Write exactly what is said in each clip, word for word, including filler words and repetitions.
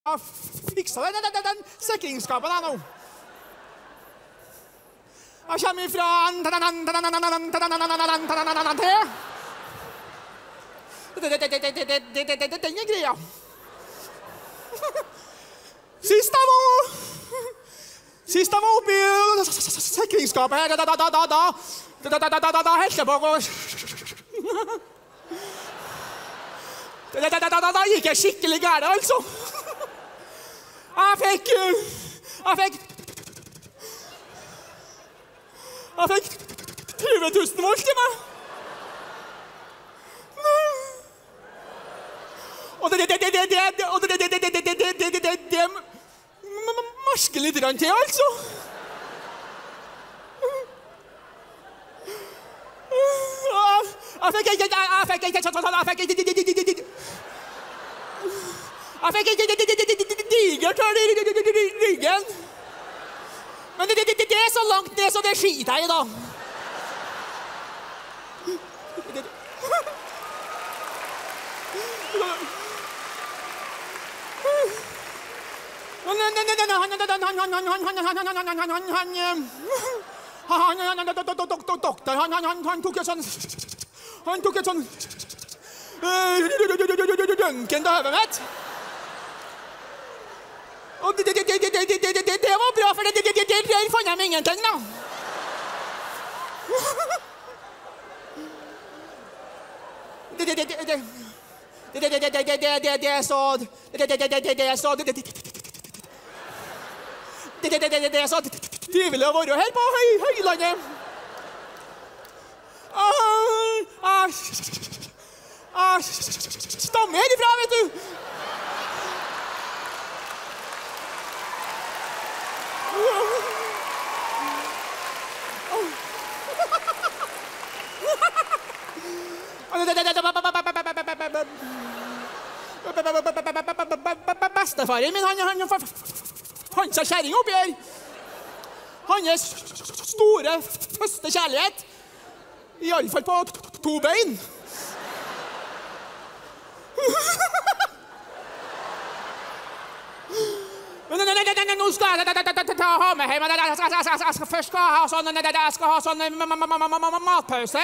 Jeg har fiksa den, den, den sikringsskapen her nå. Jeg kommer ifra den er greia. Sist jeg var Sist jeg var oppi sikringsskapet her, da, da, da, da, da, da, da, da, da, da, helt jeg på å Da, da, da, da, da gikk jeg skikkelig gærent, altså. Jeg fikk Jeg fikk Jeg fikk tjue tusen volt i meg. Og det det det det det det og det det det det det det det det det det det marsker litt til, altså. Jeg fikk ikke jeg fikk ikke jeg fikk ikke Jeg fikk ikke digert her i ryggen. Men det, det, det, det er så langt ned, så det skiter jeg i, da. Doktor, han tok et sånn Han tok et sånn røntgen til hodet mitt. Og det, det, det, det, det, det, det, det, det var bra, for det, det, det, det, der fant jeg ingenting, da. Det, det, det, det, det, det, det, det, det, det, det, det er så Det, det, det, det, det, det er så Det, det, det, det, det, det, det er så trivelig å være her på Høylandet. Jeg stammer herifra, vet du. Bestefaren min, han, han fant seg kjæring oppi her. Hans store første kjærlighet. I alle fall på to bein. Men nå skal jeg ha med hjem. Jeg skal først ha sånn Jeg skal ha sånn matpause.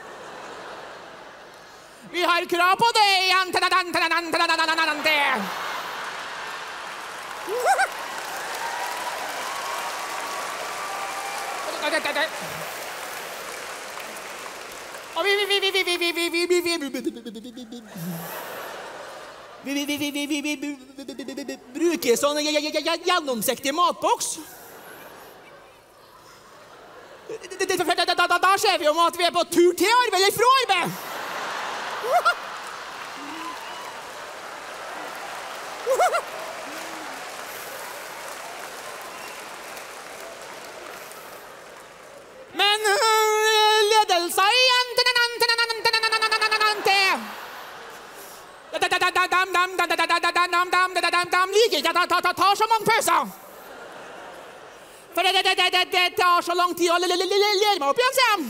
Vi har krav på det igjen. Og vi vi vi vi vi vi vi vi vi vi vi bruker sånn gjennomsiktig matboks. Da ser vi om at vi er på tur til arbeid eller fra arbeid. Men ledelsen igjen De liker ikke at jeg tar så mange pauser. For det tar så lang tid å lære meg opp igjen, sier jeg.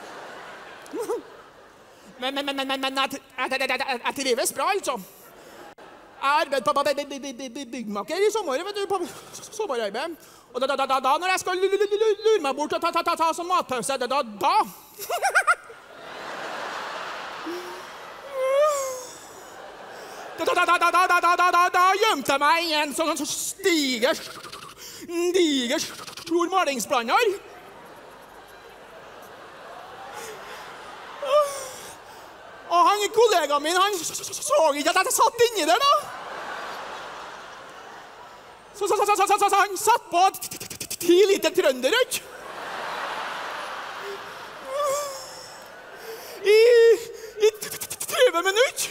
Men jeg trives bra, altså. Jeg arbeider på byggmaker i sommer, vet du, på sommerarbeid. Og da, når jeg skal lure meg bort og ta som matpause, da, da, da. Da, da, da, da, da, da, da, da, da gjemte jeg meg i en sånn stiger, diger, stor malingsblander. Og han, kollegaen min, han så ikke at jeg satt inni der, da. Så, så, så, så, så, så han satt på ti liter trønderødt. I, i tjue minutter.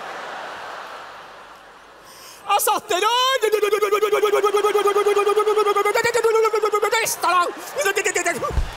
Jeg satt der og